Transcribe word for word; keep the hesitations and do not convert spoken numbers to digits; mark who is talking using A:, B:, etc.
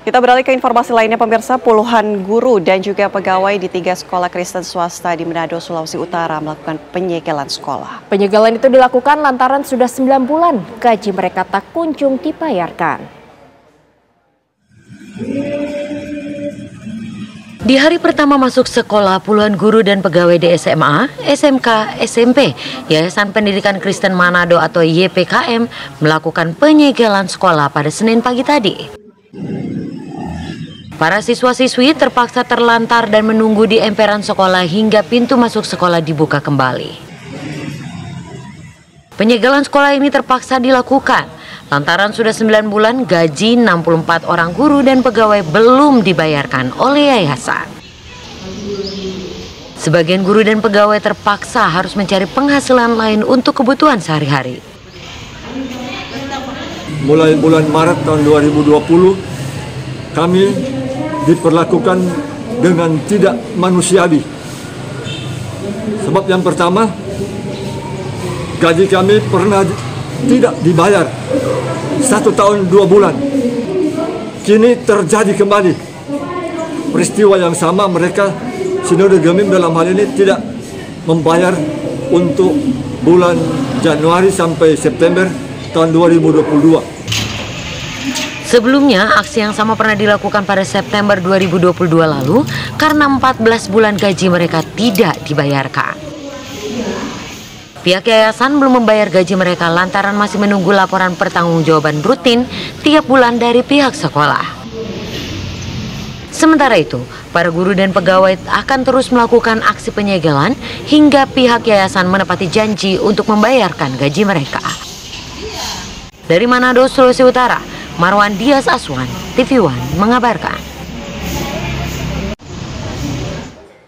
A: Kita beralih ke informasi lainnya pemirsa, puluhan guru dan juga pegawai di tiga sekolah Kristen swasta di Manado, Sulawesi Utara melakukan penyegelan sekolah.
B: Penyegelan itu dilakukan lantaran sudah sembilan bulan gaji mereka tak kunjung dibayarkan.
C: Di hari pertama masuk sekolah, puluhan guru dan pegawai di S M A, S M K, S M P, Yayasan Pendidikan Kristen Manado atau Y P K M melakukan penyegelan sekolah pada Senin pagi tadi. Para siswa-siswi terpaksa terlantar dan menunggu di emperan sekolah hingga pintu masuk sekolah dibuka kembali. Penyegelan sekolah ini terpaksa dilakukan lantaran sudah sembilan bulan gaji enam puluh empat orang guru dan pegawai belum dibayarkan oleh yayasan. Sebagian guru dan pegawai terpaksa harus mencari penghasilan lain untuk kebutuhan sehari-hari.
D: Mulai bulan Maret tahun dua ribu dua puluh, kami diperlakukan dengan tidak manusiawi. Sebab yang pertama, gaji kami pernah tidak dibayar satu tahun dua bulan. Kini terjadi kembali peristiwa yang sama, mereka Sinode Gemim dalam hal ini tidak membayar untuk bulan Januari sampai September tahun dua ribu dua puluh dua.
C: Sebelumnya, aksi yang sama pernah dilakukan pada September dua ribu dua puluh dua lalu karena empat belas bulan gaji mereka tidak dibayarkan. Pihak yayasan belum membayar gaji mereka lantaran masih menunggu laporan pertanggungjawaban rutin tiap bulan dari pihak sekolah. Sementara itu, para guru dan pegawai akan terus melakukan aksi penyegelan hingga pihak yayasan menepati janji untuk membayarkan gaji mereka. Dari Manado, Sulawesi Utara, Marwan Dias Aswan, T V One mengabarkan.